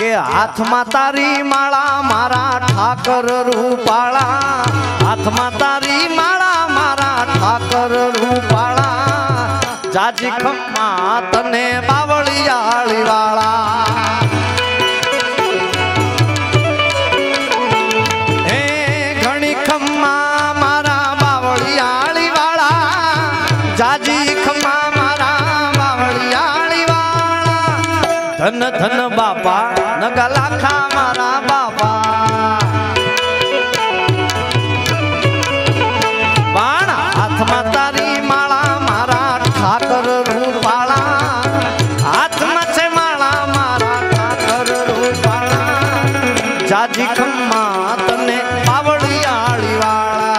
के हाथ में तारी माला मारा ठाकर रूपाला, हाथ में तारी माला मारा ठाकर रूपाला, जाजी खम्मा तने बावळियाळी वाला। हे घणी खम्मा मारा बावळियाळी वाला, जाजी खम्मा मारा बावळियाळी वाला। धन धन बापा नगा लाखा मारा बापा, बाणा हाथ में तारी माला मारा ठाकर रूपाला, हाथ में छे माला मारा ठाकर रूपाला, जाजी खम्मा तने बावळियाळी वाला।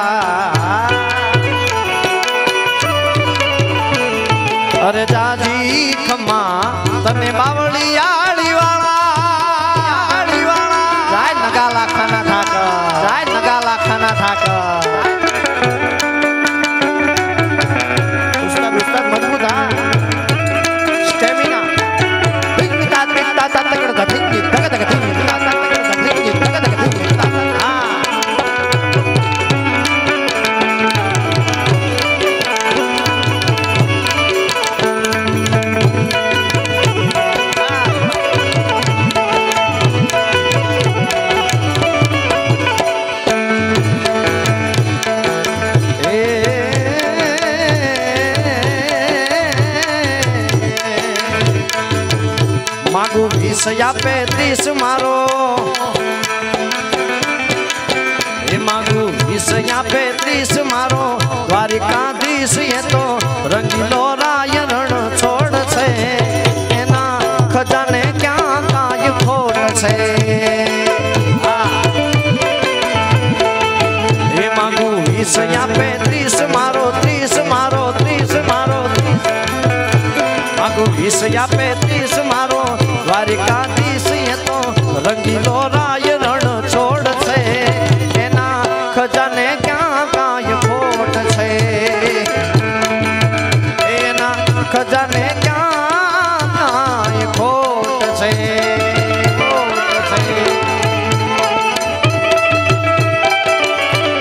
अरे जाजी खम्मा तने बावळियाळी वाला, जाय नगा लाखाना ठाकर, जाय नगा लाखाना ठाकर। मागू 20 या 35 मारो, ये मागू 20 या 35 मारो, द्वारिकाधीश ये तो रंगीलो राय रण छोड़ छे, एना खजाने क्या काय खोड़ छे। ये मागू 20 या 35 मारो, 30 मारो, 30 मारो, मागू 20 या 35 मारो, द्वारिकाधीश ये तो रंगीलो